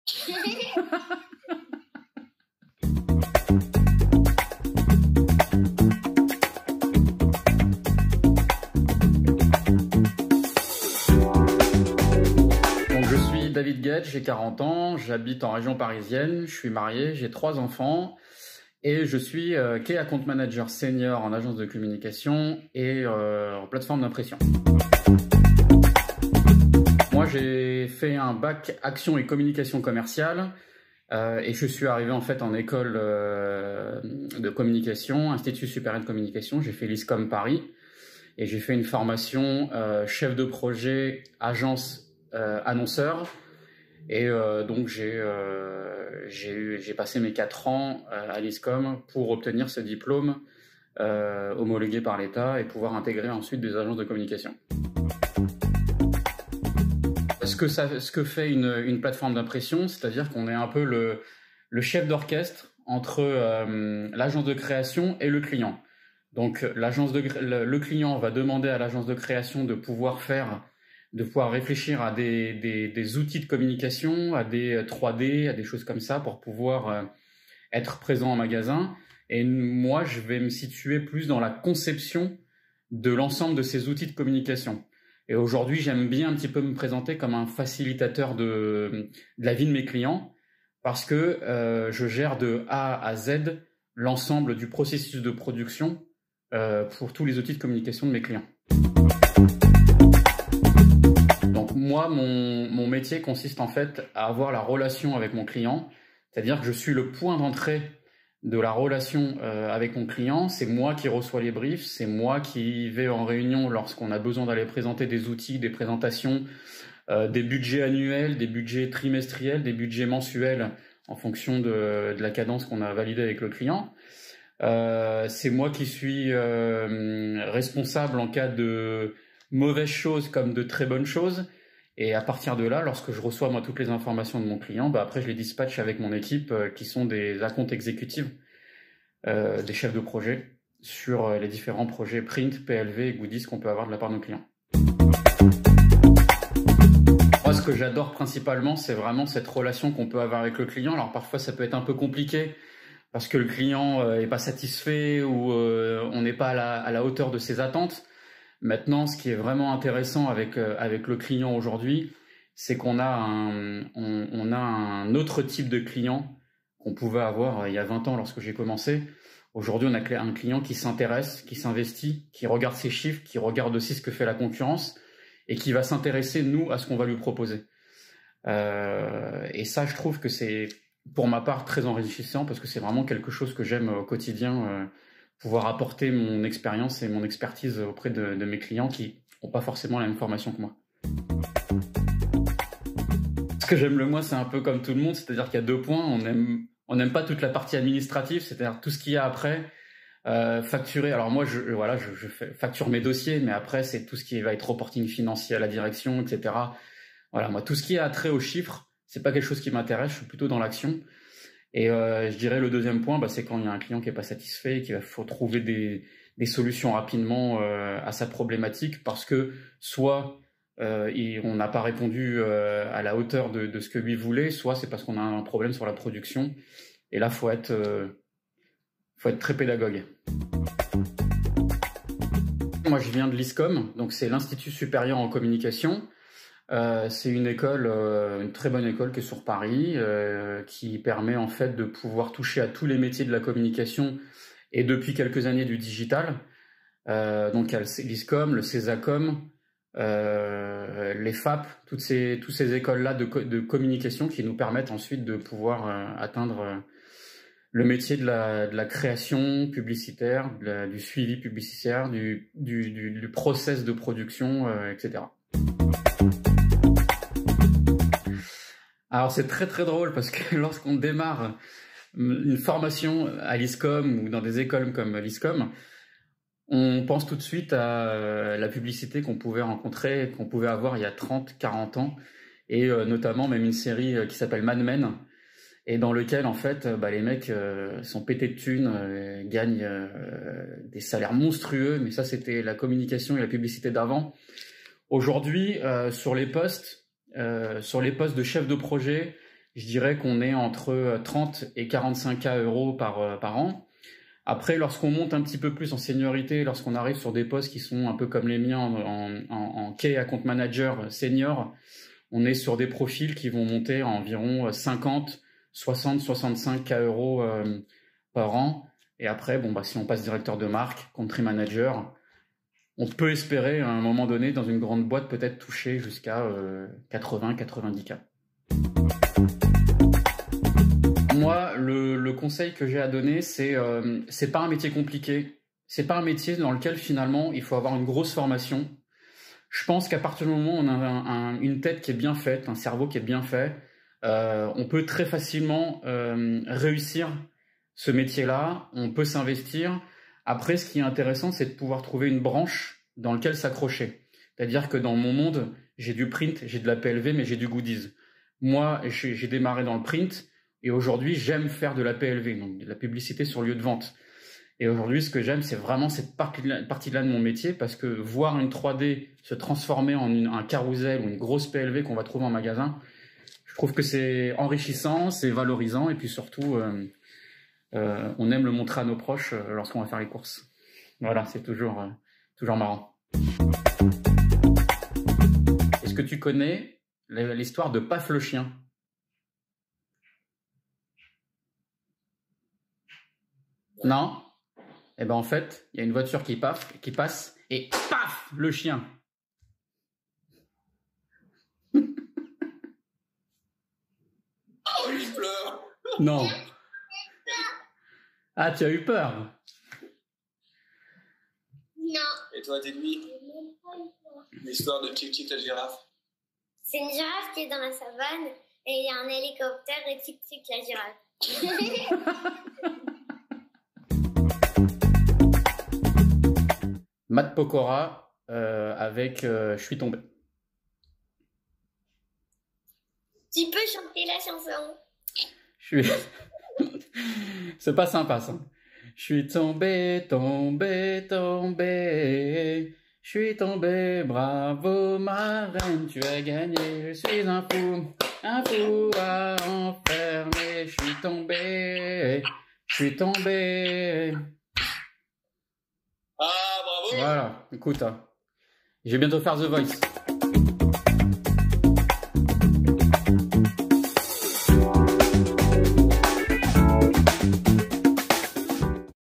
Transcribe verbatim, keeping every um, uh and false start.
Donc, je suis David Guetch, j'ai quarante ans, j'habite en région parisienne, je suis marié, j'ai trois enfants et je suis euh, Key Account Manager Senior en agence de communication et euh, en plateforme d'impression. Moi, j'ai fait un bac action et communication commerciale euh, et je suis arrivé en fait en école euh, de communication, Institut supérieur de communication. J'ai fait l'ISCOM Paris et j'ai fait une formation euh, chef de projet agence euh, annonceur. Et euh, donc j'ai euh, j'ai passé mes quatre ans euh, à l'ISCOM pour obtenir ce diplôme euh, homologué par l'État et pouvoir intégrer ensuite des agences de communication. Ce que, ça, ce que fait une, une plateforme d'impression, c'est-à-dire qu'on est un peu le, le chef d'orchestre entre euh, l'agence de création et le client. Donc l'agence de, le, le client va demander à l'agence de création de pouvoir faire, de pouvoir réfléchir à des, des, des outils de communication, à des trois D, à des choses comme ça pour pouvoir euh, être présent en magasin. Et moi, je vais me situer plus dans la conception de l'ensemble de ces outils de communication. Et aujourd'hui, j'aime bien un petit peu me présenter comme un facilitateur de, de la vie de mes clients parce que euh, je gère de A à Z l'ensemble du processus de production euh, pour tous les outils de communication de mes clients. Donc moi, mon, mon métier consiste en fait à avoir la relation avec mon client, c'est-à-dire que je suis le point d'entrée de la relation euh, avec mon client. C'est moi qui reçois les briefs, c'est moi qui vais en réunion lorsqu'on a besoin d'aller présenter des outils, des présentations, euh, des budgets annuels, des budgets trimestriels, des budgets mensuels en fonction de, de la cadence qu'on a validée avec le client. Euh, c'est moi qui suis euh, responsable en cas de mauvaises choses comme de très bonnes choses. Et à partir de là, lorsque je reçois moi toutes les informations de mon client, bah après je les dispatche avec mon équipe euh, qui sont des account exécutives, euh, des chefs de projet sur euh, les différents projets print, P L V et goodies qu'on peut avoir de la part de nos clients. Moi, ce que j'adore principalement, c'est vraiment cette relation qu'on peut avoir avec le client. Alors parfois, ça peut être un peu compliqué parce que le client euh, est pas satisfait ou euh, on n'est pas à la, à la hauteur de ses attentes. Maintenant, ce qui est vraiment intéressant avec, euh, avec le client aujourd'hui, c'est qu'on a un, on, on a un autre type de client qu'on pouvait avoir euh, il y a vingt ans lorsque j'ai commencé. Aujourd'hui, on a un client qui s'intéresse, qui s'investit, qui regarde ses chiffres, qui regarde aussi ce que fait la concurrence et qui va s'intéresser, nous, à ce qu'on va lui proposer. Euh, et ça, je trouve que c'est, pour ma part, très enrichissant parce que c'est vraiment quelque chose que j'aime au quotidien, euh, pouvoir apporter mon expérience et mon expertise auprès de, de mes clients qui n'ont pas forcément la même formation que moi. Ce que j'aime le moins, c'est un peu comme tout le monde, c'est-à-dire qu'il y a deux points. On aime, on n'aime pas toute la partie administrative, c'est-à-dire tout ce qu'il y a après, euh, facturer. Alors moi, je, voilà, je, je fais, facture mes dossiers, mais après, c'est tout ce qui va être reporting financier à la direction, et cetera. Voilà, moi, tout ce qui a trait aux chiffres, c'est pas quelque chose qui m'intéresse, je suis plutôt dans l'action. Et euh, je dirais le deuxième point, bah, c'est quand il y a un client qui est pas satisfait et qu'il faut trouver des, des solutions rapidement euh, à sa problématique parce que soit euh, il, on n'a pas répondu euh, à la hauteur de, de ce que lui voulait, soit c'est parce qu'on a un problème sur la production. Et là, faut être, euh, faut être très pédagogue. Moi, je viens de l'ISCOM, donc c'est l'Institut supérieur en communication. Euh, c'est une école, euh, une très bonne école qui est sur Paris, euh, qui permet en fait de pouvoir toucher à tous les métiers de la communication et depuis quelques années du digital. Euh, donc il y a l'ISCOM, le CESACOM, euh, les F A P, toutes ces, toutes ces écoles-là de, de communication qui nous permettent ensuite de pouvoir euh, atteindre euh, le métier de la, de la création publicitaire, de la, du suivi publicitaire, du, du, du, du process de production, euh, et cetera. Alors c'est très très drôle parce que lorsqu'on démarre une formation à l'ISCOM ou dans des écoles comme l'ISCOM, on pense tout de suite à la publicité qu'on pouvait rencontrer, qu'on pouvait avoir il y a trente, quarante ans, et notamment même une série qui s'appelle Mad Men, et dans lequel en fait bah, les mecs euh, sont pétés de thunes, euh, gagnent euh, des salaires monstrueux, mais ça c'était la communication et la publicité d'avant. Aujourd'hui, euh, sur les postes, Euh, sur les postes de chef de projet, je dirais qu'on est entre trente et quarante-cinq K euros par, par an. Après, lorsqu'on monte un petit peu plus en seniorité, lorsqu'on arrive sur des postes qui sont un peu comme les miens en, en, en Key Account Manager senior, on est sur des profils qui vont monter à environ cinquante, soixante, soixante-cinq K euros euh, par an. Et après, bon, bah, si on passe directeur de marque, country manager, on peut espérer à un moment donné, dans une grande boîte, peut-être toucher jusqu'à euh, quatre-vingts, quatre-vingt-dix K. Moi, le, le conseil que j'ai à donner, c'est euh, c'est pas un métier compliqué. C'est pas un métier dans lequel finalement il faut avoir une grosse formation. Je pense qu'à partir du moment où on a un, un, une tête qui est bien faite, un cerveau qui est bien fait, euh, on peut très facilement euh, réussir ce métier-là. On peut s'investir. Après, ce qui est intéressant, c'est de pouvoir trouver une branche dans laquelle s'accrocher. C'est-à-dire que dans mon monde, j'ai du print, j'ai de la P L V, mais j'ai du goodies. Moi, j'ai démarré dans le print. Et aujourd'hui, j'aime faire de la P L V, donc de la publicité sur lieu de vente. Et aujourd'hui, ce que j'aime, c'est vraiment cette partie-là de mon métier, parce que voir une trois D se transformer en une, un carrousel ou une grosse P L V qu'on va trouver en magasin, je trouve que c'est enrichissant, c'est valorisant, et puis surtout, euh, euh, on aime le montrer à nos proches euh, lorsqu'on va faire les courses. Voilà, c'est toujours, euh, toujours marrant. Est-ce que tu connais l'histoire de Paf le chien ? Non? Eh ben en fait, il y a une voiture qui, paf, qui passe et paf, le chien. Oh, il pleure. Non. Ah, tu as eu peur? Non. Et toi, dis-lui l'histoire de Tic Tic la girafe. C'est une girafe qui est dans la savane et il y a un hélicoptère et Tic Tic la girafe. Matt Pokora euh, avec euh, Je suis tombé. Tu peux chanter la chanson. Je suis. C'est pas sympa ça. Je suis tombé, tombé, tombé. Je suis tombé, bravo ma reine, tu as gagné. Je suis un fou, un fou à enfermer. Je suis tombé, je suis tombé. Ah, bravo! Voilà, écoute, hein. Je vais bientôt faire The Voice.